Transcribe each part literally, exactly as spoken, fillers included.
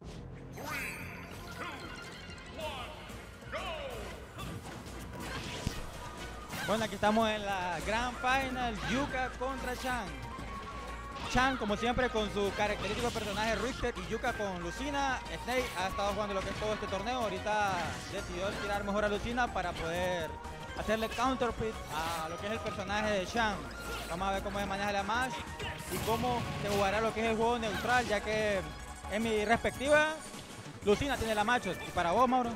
Bueno, aquí estamos en la Grand Final, Yuka contra Chan. Chan, como siempre, con su característico personaje Richter, y Yuka con Lucina. Snake ha estado jugando lo que es todo este torneo. Ahorita decidió tirar mejor a Lucina para poder hacerle counterpit a lo que es el personaje de Chan. Vamos a ver cómo se maneja la match y cómo se jugará lo que es el juego neutral, ya que en mi respectiva, Lucina tiene la match. ¿Y para vos, Mauro?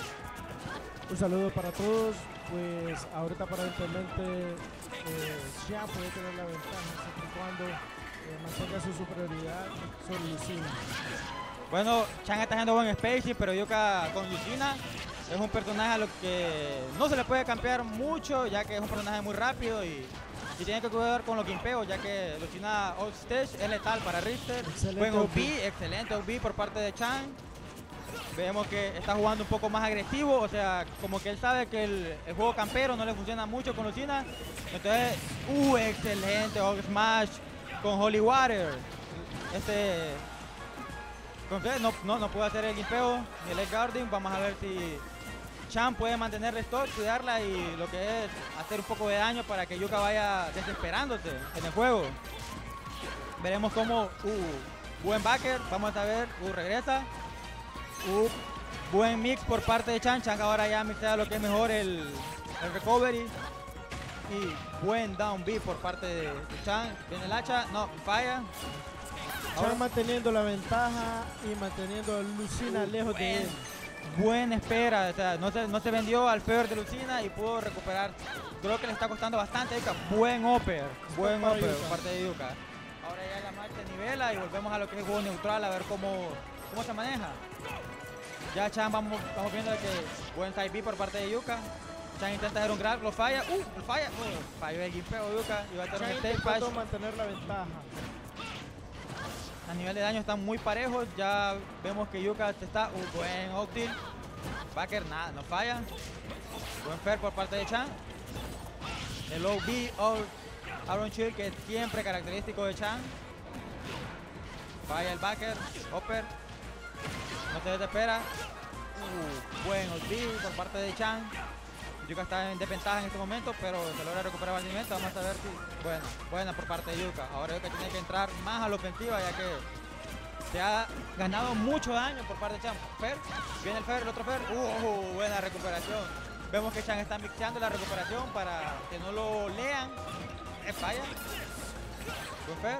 Un saludo para todos. Pues ahorita aparentemente eh, Chan puede tener la ventaja siempre y cuando eh, mantenga su superioridad sobre Lucina. Bueno, Chan está haciendo buen spacing, pero Yuka con Lucina es un personaje a lo que no se le puede campear mucho, ya que es un personaje muy rápido y, y tiene que cuidar con los gimpeos, ya que Lucina off stage es letal para Richter. Excelente Buen O O B. B, excelente O B por parte de Chan. Vemos que está jugando un poco más agresivo, o sea, como que él sabe que el, el juego campero no le funciona mucho con Lucina. Entonces, uh, excelente Hulk Smash con Holy Water. Este, entonces no, no, no puede hacer el gimpeo ni el edge guarding. Vamos a ver si Chan puede mantener el stock, cuidarla y lo que es hacer un poco de daño para que Yuka vaya desesperándose en el juego. Veremos cómo, uh, buen backer, vamos a ver, uh, regresa. Uh, buen mix por parte de Chan. Chan ahora ya mixea lo que es mejor el, el recovery. Y buen down B por parte de, de Chan. Viene el hacha, no, falla. Ahora, Chan manteniendo la ventaja y manteniendo a Lucina uh, lejos buen, de él. Buena espera, o sea, no se, no se vendió al fever de Lucina y pudo recuperar. Creo que le está costando bastante a Yuka. Buen upper, buen para upper Yuka. por parte de Yuka. Ahora ya la marcha nivela y volvemos a lo que es el juego neutral, a ver cómo, cómo se maneja. Ya Chan, vamos, estamos viendo que buen side B por parte de Yuka. Chan intenta hacer un grab, lo falla. Uh, lo falla. Uh, falló el gimpeo Yuka y va a tener Chan un stake intentando patch. mantener la ventaja. A nivel de daño están muy parejos. Ya vemos que Yuka está. Uh, buen optil. Backer, nada, no falla. Buen fair por parte de Chan. El O B of Aaron Chill, que es siempre característico de Chan. Falla el backer. Upper. No se desespera. Uh, buen O B por parte de Chan. Yuka está en desventaja en este momento, pero se logra recuperar fácilmente. Vamos a ver si... Bueno, buena por parte de Yuka. Ahora Yuka tiene que entrar más a la ofensiva, ya que se ha ganado mucho daño por parte de Chan. Fer, viene el Fer, el otro Fer. Uh, buena recuperación. Vemos que Chan está mixeando la recuperación para que no lo lean. Eh, falla. Buen Fer.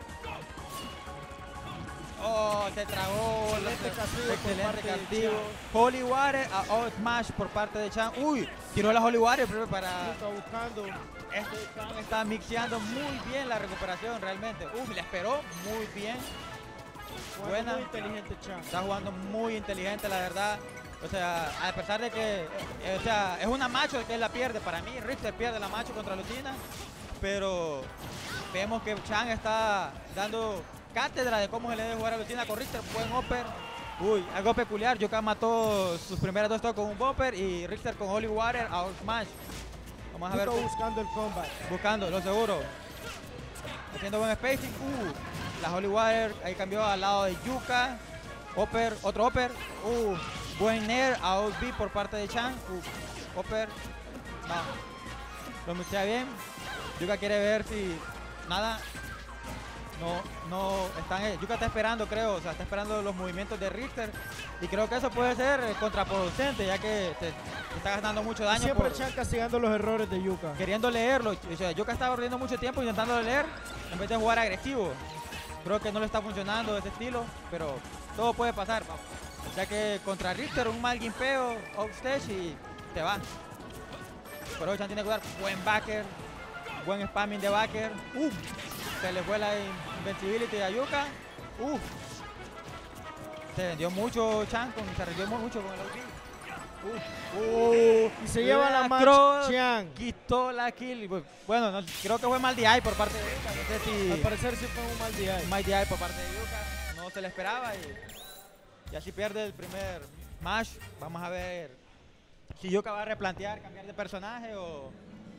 Oh, se tragó. Excelente castigo por Excelente parte de castigo. Chan. Holy Water a All Smash por parte de Chan. Uy, tiró la Holy Water para... Está buscando. Este Chan está mixeando muy bien la recuperación realmente. Uf, la esperó muy bien. Jugando Buena. muy inteligente Chan. Está jugando muy inteligente, la verdad. O sea, a pesar de que, eh, o sea, es una macho que él la pierde. Para mí, Richter pierde la macho contra Lucina. Pero vemos que Chan está dando cátedra de cómo se le debe jugar a Lucina con Richter. Buen upper. Uy, algo peculiar. Yuka mató sus primeras dos toques con un bumper y Richter con Holy Water a Smash. Vamos a ver. Yuka buscando el combat. Buscando, lo seguro. Haciendo buen spacing. Uh, la Holy Water ahí cambió al lado de Yuka. Upper, otro upper. Uh, buen nair a O B por parte de Chan. Uh, upper. No. Lo mixea bien. Yuka quiere ver si nada. No, no, están, Yuka está esperando, creo, o sea, está esperando los movimientos de Richter y creo que eso puede ser contraproducente, ya que te, te está gastando mucho daño. Siempre por, Chan castigando los errores de Yuka. queriendo leerlo. O sea, Yuka estaba perdiendo mucho tiempo intentando leer en vez de jugar agresivo. Creo que no le está funcionando ese estilo, pero todo puede pasar, ya que contra Richter un mal gimpeo, offstage y te va. Pero Chan tiene que dar buen backer, buen spamming de backer. Uh, se le fue la invincibility a Yuka. Uh, se vendió mucho Chan, con, se vendió mucho con el O B. Uh, uh, Y se lleva la match cross, Chan. quitó la kill. Bueno, no, creo que fue mal D I por parte de Yuka. No sé si Al parecer sí fue un mal día. mal D I por parte de Yuka. No se le esperaba y, y así pierde el primer match. Vamos a ver si Yuka va a replantear, cambiar de personaje o, o,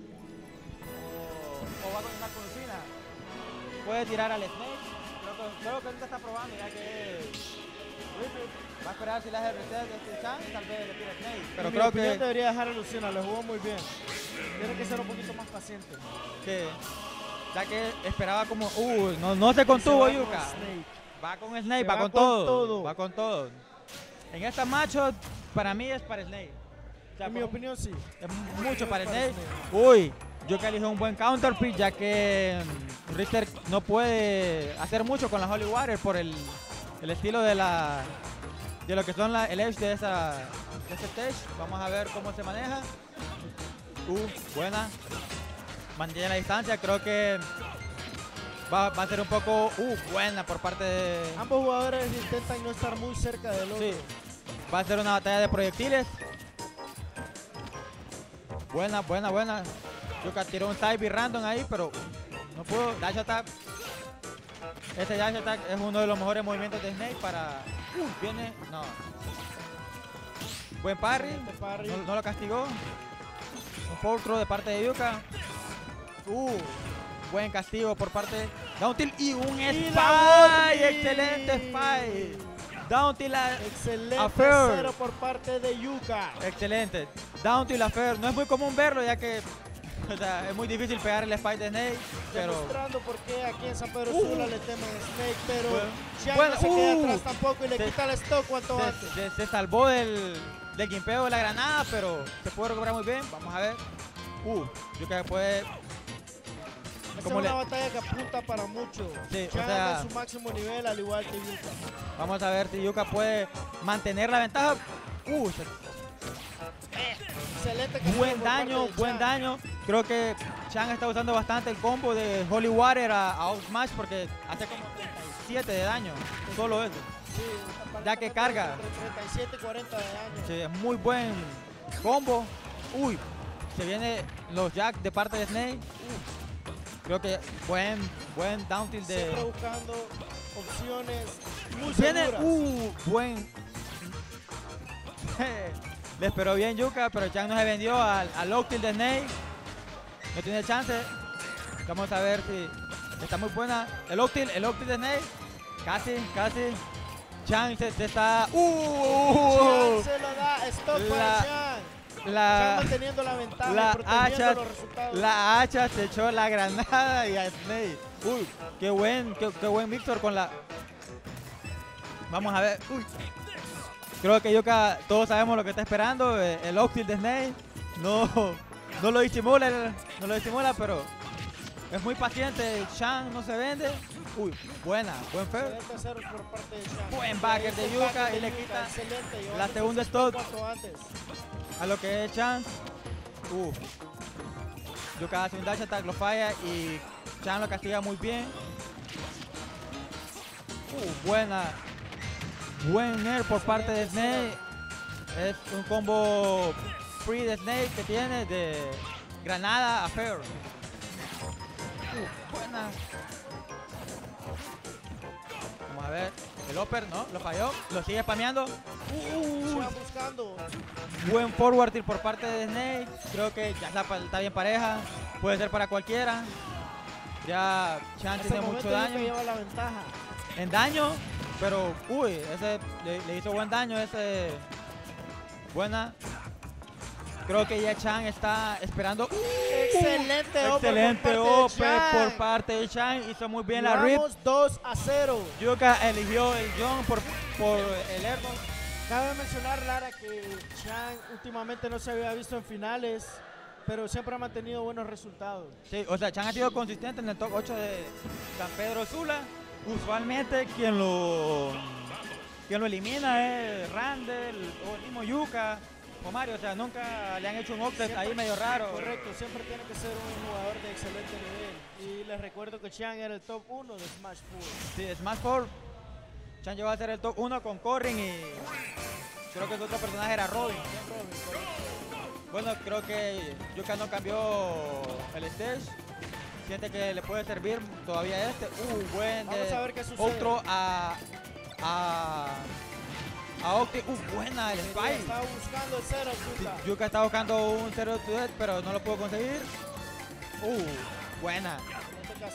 o va a continuar con Lucina. Puede tirar al Snake. Creo que, creo que ahorita está probando ya que Va a esperar si le hace el reset de este Chan, tal vez le tira Snake. Pero en creo mi opinión que, debería dejar a Lucina, le jugó muy bien. Tiene que ser un poquito más paciente. que ya que esperaba como, uh, no, no se contuvo Se va con Yuka. Snake. Va con Snake, Se va, va con, con todo, todo. va con todo. En esta matchup, para mí es para Snake. O sea, En mi por- opinión sí. es mucho Es para para Snake. Snake. Uy, Yuka eligió un buen counter pick ya que mm, Richter no puede hacer mucho con la Holy Water por el, el estilo de la de lo que son la, el edge de esa de ese stage. Vamos a ver cómo se maneja. Uh, buena. Mantiene la distancia, creo que va, va a ser un poco uh, buena por parte de... Ambos jugadores intentan no estar muy cerca del otro. Sí, va a ser una batalla de proyectiles. Buena, buena, buena. Yuka tiró un side B random ahí, pero no pudo. Dash attack. Ese dash attack es uno de los mejores movimientos de Snake para... Uh, viene... No. Buen parry. Excelente parry. No, no lo castigó. Un forward throw de parte de Yuka. Uh, buen castigo por parte de Down tilt y un Y spy. la Excelente Gordy. spy. Down tilt a- Excelente Affair. cero por parte de Yuka. Excelente. Down tilt affair. No es muy común verlo ya que o sea, es muy difícil pegar el spy de Snake. Pero Demostrando por qué aquí en San Pedro Uh. Sula le temen a Snake, pero Bueno. Chan Bueno, no se queda uh. atrás tampoco y le Se- quita el stock cuanto antes. se, se- se salvó del, del gimpeo de la granada, pero se pudo recuperar muy bien. Vamos a ver. Uh, Yuka puede... Esa es como una le- batalla que apunta para mucho. Sí, o Chan sea- anda en su máximo nivel al igual que Yuka. Vamos a ver si Yuka puede mantener la ventaja. Uh, se- Excelente castigo buen por parte daño, de buen Chan. daño. Creo que Chan está usando bastante el combo de Holy Water a, a Outsmash porque hace como treinta y siete de daño. Solo eso. Sí, Ya que carga. entre treinta y siete y cuarenta de daño. Sí, es muy buen combo. Uy, se viene los jacks de parte de Snake. Uh, creo que buen, buen down tilt Siempre de... buscando opciones muy Viene, seguras. uh, buen... Le esperó bien Yuka, pero Chan no se vendió al, al low tilt de Snake. No tiene chance. Vamos a ver si está muy buena. El low tilt, el low tilt de Snake. Casi, casi. Chan se, se está... Uh, Chan se lo da, stop La- para Chan. Chan la, manteniendo la ventaja la y protegiendo hacha- los resultados. la hacha se echó la granada y a Snake. Uy, qué buen, qué, qué buen Víctor con la... Vamos a ver. Uy. Creo que Yuka, todos sabemos lo que está esperando. eh, El low tilt de Snake. No, no lo disimula, no lo disimula, pero es muy paciente. Chan no se vende. Uy, buena, buen fair. Excelente cero por parte de Chan. Buen backer de Ahí está el Yuka backer y de le quita Excelente, la llevándose segunda ese stop. cuanto antes. A lo que es Chan. Uh. Yuka hace un dash attack, lo falla y Chan lo castiga muy bien. Uh, buena. Buen nerf por parte de Snake. Es un combo free de Snake que tiene de granada a fair. Uh, buena. Vamos a ver. El upper, ¿no? Lo falló. Lo sigue spameando. Uh, Chan buscando. Buen forward tilt por parte de Snake. Creo que ya está, pa- está bien pareja. Puede ser para cualquiera. Ya Chan En ese tiene momento mucho Yuka daño. lleva la ventaja. En daño, pero uy, ese le, le hizo buen daño. Ese. Buena. Creo que ya Chan está esperando. Uh, Excelente ope excelente por parte de ope Chan. por parte de Chan. Hizo muy bien la rip. Vamos dos a cero. Yuka eligió el John por, por el airball. Cabe mencionar, Lara, que Chan últimamente no se había visto en finales, pero siempre ha mantenido buenos resultados. Sí, o sea, Chan ha sido consistente en el top ocho de San Pedro Sula. Usualmente quien lo quien lo elimina es Randall o el mismo Yuka o Mario. O sea, nunca le han hecho un upset ahí medio raro. Correcto, siempre tiene que ser un jugador de excelente nivel. Y les recuerdo que Chan era el top uno de Smash Four. Sí, Smash four. Chan llegó a ser el top uno con Corrin y creo que el otro personaje era Robin. Bueno, creo que Yuka no cambió el stage. Siente que le puede servir todavía este. Uh, buen. Vamos de- a ver qué sucede. Otro a. a. a Octi. Uh, buena el spy. Estaba buscando el cero, Yuka. Yuka está buscando un zero to death, pero no lo puedo conseguir. Uh, buena. Este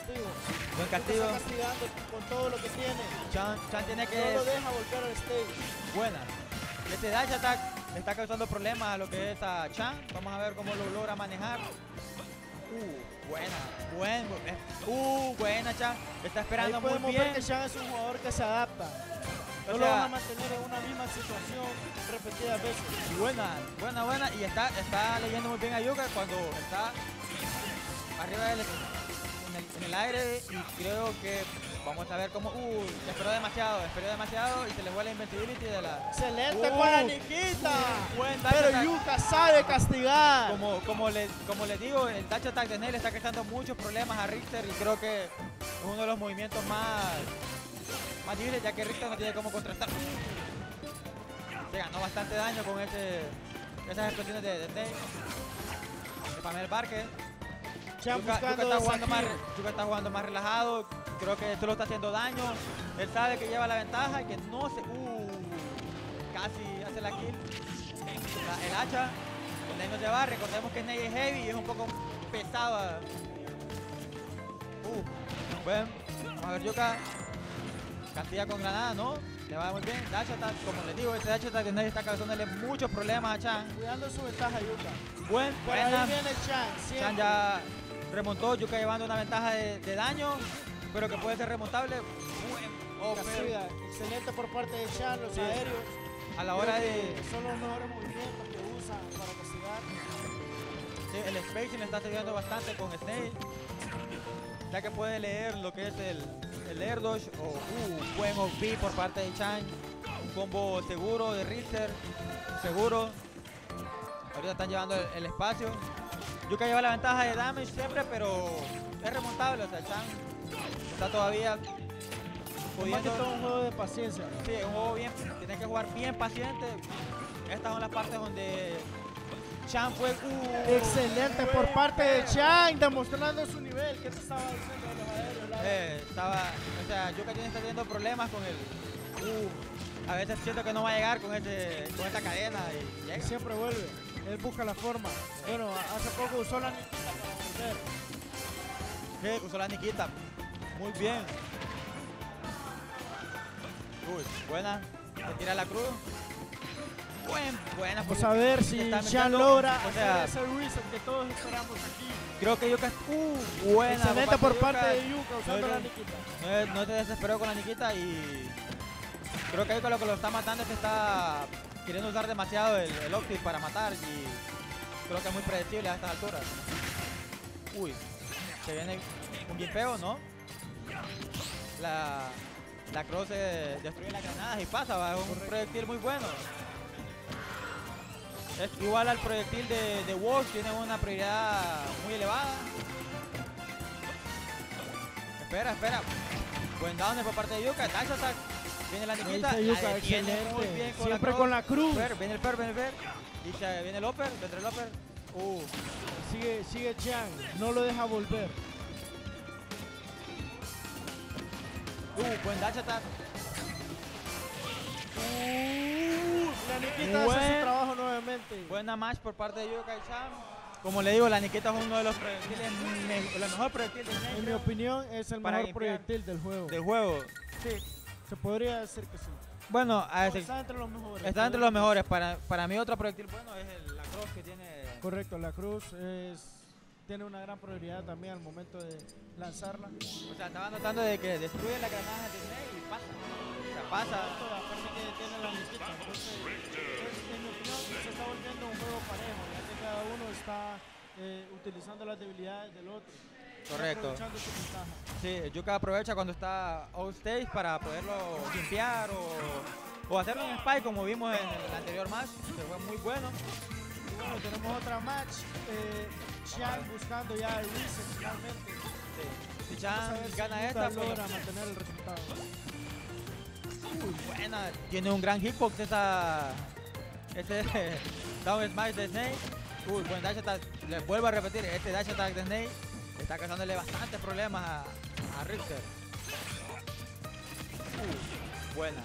castigo. Buen Yuka castigo. está castigando con todo lo que tiene. Chan, Chan tiene que... No lo deja volver al stage. Buena. Este dash attack le está causando problemas a lo que es a Chan. Vamos a ver cómo lo logra manejar. Uh, buena. Buen. Uh, buena, Chan. Está esperando Ahí muy podemos bien. ver que Chan es un jugador que se adapta. No O lo sea, van a mantener en una misma situación repetidas veces. Buena, buena, buena. Y está, está leyendo muy bien a Yuka cuando está arriba del, en, el, en el aire. Y creo que vamos a ver cómo... Uh, esperó demasiado, esperó demasiado y se le fue la invincibility de la... Excelente Uh, con la Nikita. buen dash Pero attack. Yuka sabe castigar. Como, como, le, como les digo, el dash attack de Ney le está creando muchos problemas a Richter y creo que es uno de los movimientos más, más difíciles, ya que Richter no tiene cómo contrastar. Se ganó bastante daño con ese, esas explosiones de, de Ney. De Pamel Barque. Chan Yuka, Yuka buscando está jugando más, desafío. Yuka está jugando más relajado. Creo que esto lo está haciendo daño. Él sabe que lleva la ventaja y que no se... Uh, casi hace la kill. La- el hacha. El Ney no se va. Recordemos que Ney es heavy y es un poco pesado. Uh, bueno, vamos a ver Yuka. Castiga con granada, ¿no? Le va muy bien. Dash attack, como les digo, ese dash attack de Ney está causándole muchos problemas a Chan. Cuidando su ventaja Yuka. Buen, Por buena. ahí viene Chan. Siempre. Chan ya remontó, Yuka llevando una ventaja de, de daño, pero que puede ser remontable. Buen offer Castiga. Excelente por parte de Chan, los Sí. aéreos. a la hora Creo de... que son los mejores movimientos que usa para castigar. Sí, el spacing le está sirviendo bastante con Snake, ya que puede leer lo que es el, el air dodge o uh, buen O P por parte de Chan. Un combo seguro de Richter, seguro. Ahorita están llevando el, el espacio. Yuka lleva la ventaja de damage siempre, pero es remontable. O sea, Chan está todavía Es más que pudiendo... todo un juego de paciencia. Sí, es un juego bien, tienes que jugar bien paciente. Estas son las partes donde Chan fue... Uh, Excelente por parte de Chan, demostrando su nivel. ¿Qué te estaba diciendo de los aéreos? Lara? Eh, estaba, o sea, Yuka tiene está teniendo problemas con el... Uh, a veces siento que no va a llegar con, este, con esta cadena y Y llega. siempre vuelve. Él busca la forma. Bueno, hace poco usó la Nikita para volver. Sí, usó la Nikita. Muy bien. Uy, buena. Se tira la cruz. Buen, buena. Vamos porque a ver se si está Chan metiendo, logra o sea, hacer ese reset que todos esperamos aquí. creo que Yuka... Uh, buena. Excelente por parte de Yuka. Yuka usando No, la no. Nikita. No, no se desesperó con la Nikita y creo que Yuka lo que lo está matando es que está queriendo usar demasiado el, el Optic para matar y creo que es muy predecible a estas alturas. Uy, se viene un bien feo, ¿no? La, la Cross eh, destruye las granadas y pasa, va, es un Correcto. proyectil muy bueno. Es igual al proyectil de, de Wolf, tiene una prioridad muy elevada. Espera, espera. Buen down por parte de Yuka. Dash attack. Viene la Nikita. Ahí está La Yuka, detiene excelente. muy bien con Siempre la con la cruz. Per, viene el per, viene el per. Y se viene el upper, vendrá el upper. Uh, Sigue, sigue Chan, no lo deja volver. uh, buen dash attack. Uh, la Nikita Buen- hace su trabajo nuevamente. Buena match por parte de Yuka y Chan. Como le digo, la Nikita es uno de los proyectiles, me- lo mejor proyectil del En mi creo, opinión, es el Para mejor limpiar. proyectil del juego. del juego. Sí. Se podría decir que sí. Bueno, a No, ese- está entre los mejores. está entre los mejores. Para, para mí otro proyectil bueno es el, la cross que tiene. Correcto, la cruz es, tiene una gran prioridad también al momento de lanzarla. O sea, estaba notando de que destruye la granada de Snake y pasa. O sea, pasa. Aparte que tiene la Nikita. Entonces, es- en mi opinión, se está volviendo un juego parejo, ya que cada uno está eh, utilizando las debilidades del otro. Está Correcto. aprovechando su ventaja. Sí, Yuka aprovecha cuando está outstage para poderlo limpiar o, o hacerlo en spy como vimos en el anterior match, que fue muy bueno. Y bueno, tenemos otra match. Eh, Chan buscando ya el reset finalmente. Sí. Si Vamos a Chan ver si gana Yuka esta, pues, logra mantener el resultado. uy, buena. Tiene un gran hitbox esa, ese down smash de Snake. Uy, buen dash attack. Les vuelvo a repetir, este dash attack de Snake está causándole bastantes problemas a, a Richter. Uh, buena.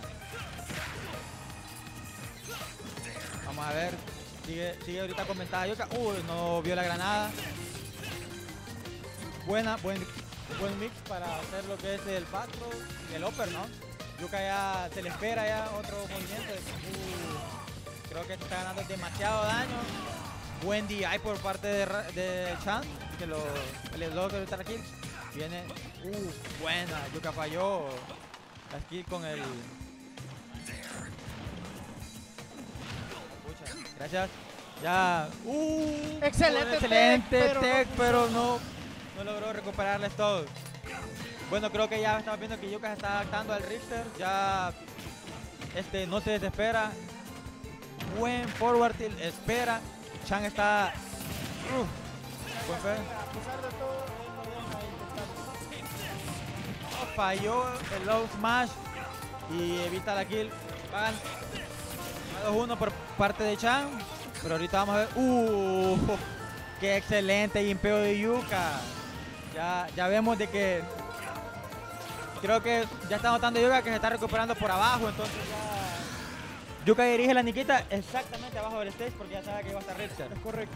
Vamos a ver. Sigue, sigue ahorita con ventaja Yuka. Uy, no vio la granada. Buena, buen buen mix para hacer lo que es el back throw y el upper, ¿no? Yuka ya se le espera ya otro movimiento. Uh, creo que está ganando demasiado daño. Buen D I por parte de, de Chan, que lo, le logra evitar la kill. Viene, uh, buena, Yuka falló la skill con el... Pucha, gracias. Ya, uh, excelente, excelente tech, pero, tech, no, pero no, no logró recuperarles todo. Bueno, creo que ya estamos viendo que Yuka se está adaptando al Richter, ya este, no se desespera. Buen forward tilt, espera. Chan está... Uh, buen fe. A pesar de todo, él no deja de intentar. No, falló el low smash y evita la kill. Van dos uno por parte de Chan, pero ahorita vamos a ver... Uh, ¡Qué excelente impeo de Yuka! Ya, ya vemos de que... Creo que ya está notando Yuka que se está recuperando por abajo, entonces ya... Yuka dirige la Nikita exactamente abajo del stage porque ya sabe que iba a estar Richter. Es correcto.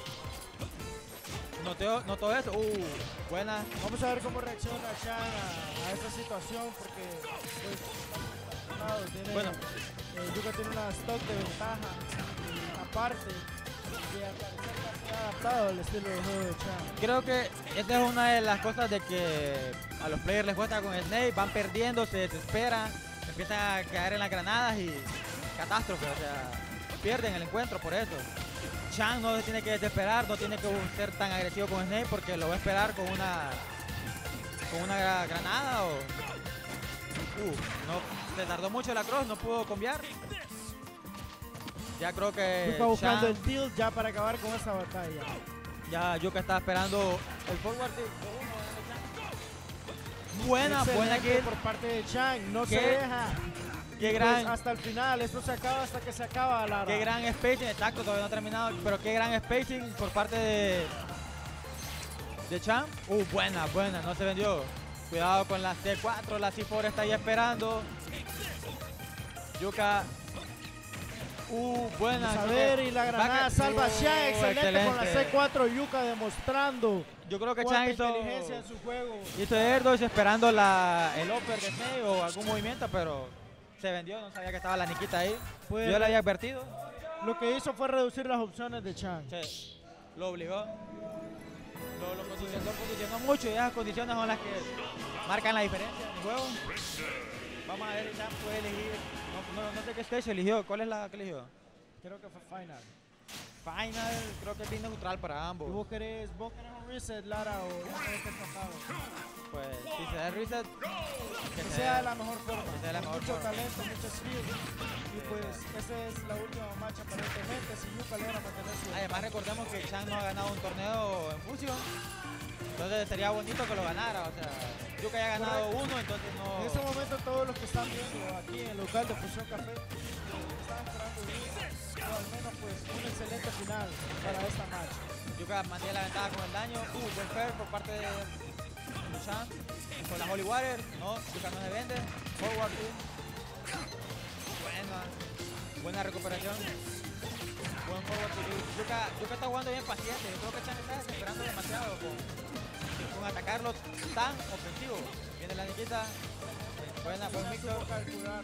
Notó, notó eso. Uh, buena. Vamos a ver cómo reacciona Chan a, a esta situación porque pues, lado, tiene, bueno. eh, Yuka tiene una stock de ventaja y aparte de parecer que ha adaptado al estilo de juego de Chan. Creo que esta es una de las cosas de que a los players les cuesta con Snake, van perdiendo, se desesperan, empiezan a caer en las granadas y catástrofe, o sea, pierden el encuentro por eso. Chan no se tiene que desesperar, no tiene que ser tan agresivo con Snake porque lo va a esperar con una con una granada o... Uh, no, se tardó mucho la cross, no pudo cambiar. Ya creo que Yuka buscando Chan, el tilt ya para acabar con esta batalla. ya Yuka está esperando el forward tilt. Buena, Excelente buena kill. por parte de Chan, no ¿Qué? se deja. Qué Pues gran, hasta el final, esto se acaba hasta que se acaba la qué gran spacing, exacto, todavía no ha terminado, pero qué gran spacing por parte de, de Chan. Uh, buena, buena, no se vendió. Cuidado con la C cuatro, la C cuatro está ahí esperando. Yuka. Uh, buena. Vamos a ver, y la granada Back- salva a Uh, Chan, excelente, con la excelente. C cuatro, Yuka demostrando Yo creo que cuánta Chan hizo, inteligencia en su juego. hizo Airdoors esperando la, el upper de Snake o algún movimiento, pero se vendió, no sabía que estaba la Nikita ahí. Puede- Yo le había advertido. Lo que hizo fue reducir las opciones de Chan. Sí, lo obligó. Lo, lo condicionó, lo condicionó mucho y esas condiciones son las que marcan la diferencia en el juego. Vamos a ver, Chan puede elegir. No, no, no sé qué stage eligió. ¿Cuál es la que eligió? Creo que fue final. Final, creo que es bien neutral para ¿Y ambos. vos querés, vos querés un reset, Lara, o ya querés que pasado? Pues si se da el reset, Que sea de la mejor forma. Que sea de la con mejor mucho forma. talento, mucho skill. Y pues, esa es la última marcha aparentemente. Si Yuka logra mantener su. Además recordemos que Chan no ha ganado un torneo en Fusion. Entonces sería bonito que lo ganara. O sea, Yuka ya ha ganado Correcto. uno, entonces no. En este momento todos los que están viendo aquí en el local de Fusión Café eh, están esperando un reset, o al menos pues un excelente final para esta marcha. Yuka mantiene la ventaja con el daño. Uh, buen fair por parte de de Chan. Con la Holy Water. No, Yuka no se vende. Forward two. Buena. Buena recuperación. Buen forward two. Yuka, Yuka está jugando bien paciente. Yo creo que Chan está desesperando demasiado con, con atacarlo tan ofensivo. Viene la Nikita. Buena, buen mix. Supo calcular.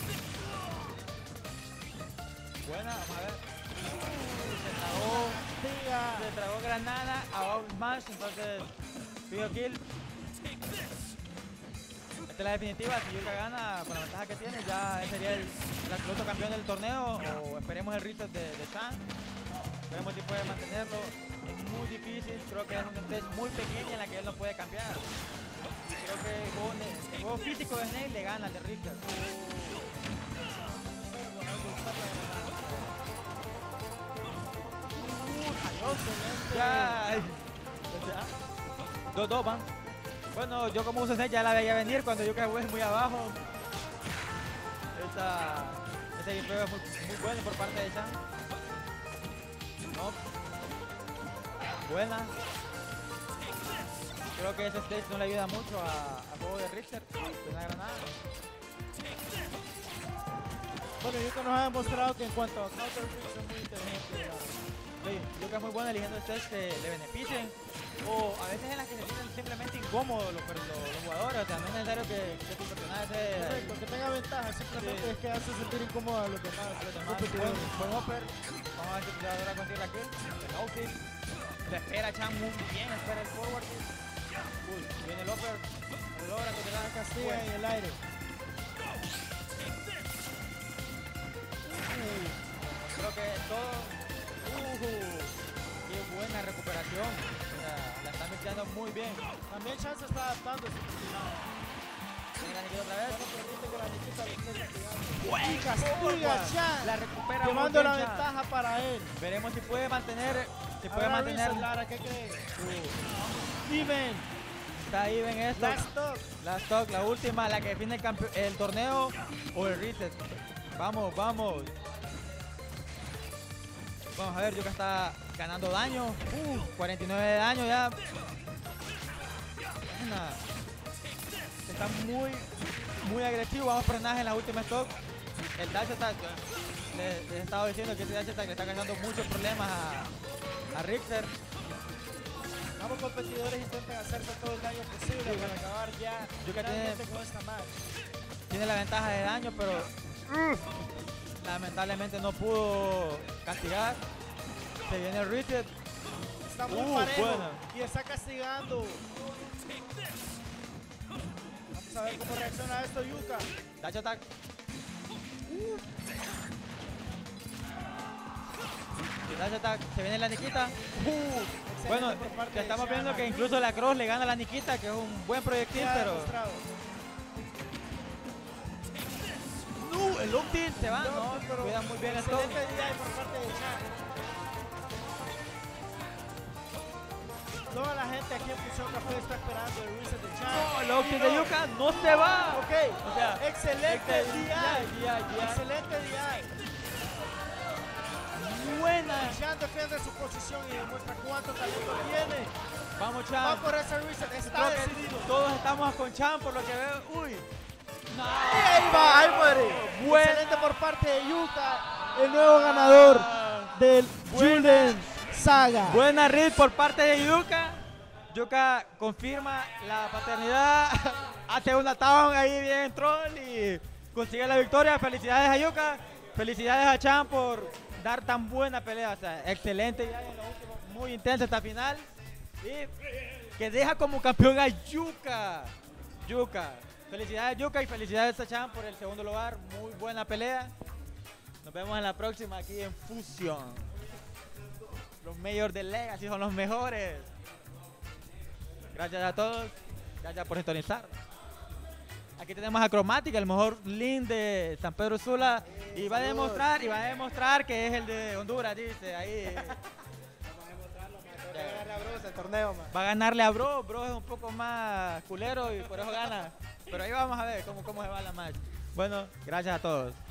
Buena, vamos a ver. Uh, se tragó. Diga. Se tragó granada a Out Smash, entonces pidió kill. Esta es la definitiva, si Yuka gana con la ventaja que tiene, ya él sería el, el absoluto campeón del torneo, o esperemos el reset de, de Chan. Veremos si puede mantenerlo. Es muy difícil, creo que es una stage muy pequeña en la que él no puede cambiar. Creo que el juego, el juego físico de Snake le gana al de Richter. Ya. Dos, dos van. Bueno, yo como uso Snake ya la veía venir cuando yo quedé muy abajo. Esta, este gameplay es muy, muy bueno por parte de Chan. No. Buena. Creo que ese stage no le ayuda mucho a- al juego de Richter. Una granada. Bueno, Yuka nos ha demostrado que en cuanto a counter pick son muy inteligentes. Sí, Yuka es muy bueno eligiendo stats que le beneficien. O a veces en las que se sienten simplemente incómodos los, los, los jugadores. O sea, no es necesario que, que tu personaje sea... Correcto, que tenga ventaja, simplemente Sí. es que hace sentir incómodo a los demás. Los demás, competidores. buen, buen upper. Vamos a ver si se va a lograr conseguir la kill. El outfit. Lo espera Chan muy bien, espera el forward. Uy, viene el upper. Lo logra controlar. Castiga Bueno. en el aire. Uy, creo que todo. Uh, qué buena recuperación. O sea, la están metiendo muy bien. También Chan se está adaptando. Viene la Nikita otra vez. No permite que la Nikita lo esté castigando. Buen Y castiga forward. a Chan, La recupera muy llevando bien la Chan. ventaja para él. Veremos si puede mantener. Si puede Ahora mantener. Rizzo, Lara, ¿qué crees? Uh, Even, está even esto. last stock. La stock, la última, la que define el, campe- el torneo o el reset. Vamos, vamos. Vamos a ver, Yuka está ganando daño. Uh, cuarenta y nueve de daño ya. Buena. Está muy, muy agresivo. Vamos a frenar en la última stock. El dash attack. Les, les he estado diciendo que ese dash attack le está causando muchos problemas a, a Richter. Ambos competidores intentan hacerse todo el daño posible Sí, para acabar ya Yuka finalmente tiene- con esta match. Tiene la ventaja de daño, pero lamentablemente no pudo castigar. Se viene el reset. Está muy Uh, parejo buena. y está castigando. Vamos a ver cómo reacciona a esto Yuka. Dash attack. Y dash attack. Se viene la Nikita. Uh, bueno, por parte ya de estamos Chan. viendo que incluso la Cross le gana a la Nikita, que es un buen proyectil, Ya ha pero. demostrado. No, el up tilt se va. No, No, pero cuida muy bien esto. excelente D I por parte de Chan. Toda la gente aquí en Fusión Café está esperando el reset de Chan. No, el up Y tilt no. de Yuka no se va. Ok, O sea, excelente este- D I. ya, ya, ya. Excelente D I. Buena. Chan defiende su posición y demuestra cuánto talento tiene. Vamos, Va Chan. por ese reset, está Creo que decidido. todos estamos con Chan por lo que veo. Uy. No. Y ahí va, ahí muere. Buena. Excelente por parte de Yuka, el nuevo ganador del Buena. Julien Saga. Buena read por parte de Yuka. Yuka confirma la paternidad. Hace una town ahí bien troll y consigue la victoria. Felicidades a Yuka. Felicidades a Chan por dar tan buena pelea. O sea, excelente ya en lo último. Muy intensa esta final. Y que deja como campeón a Yuka. Yuka. Felicidades Yuka y felicidades a Chan por el segundo lugar. Muy buena pelea. Nos vemos en la próxima aquí en Fusion. Los mayores de Legacy son los mejores. Gracias a todos. Gracias por sintonizar. Aquí tenemos a Chromatic, el mejor link de San Pedro Sula. Y va a demostrar, y va a demostrar que es el de Honduras, dice ahí. el torneo, man. Va a ganarle a Bro. Bro es un poco más culero y por eso gana. Pero ahí vamos a ver cómo, cómo se va la match. Bueno, gracias a todos.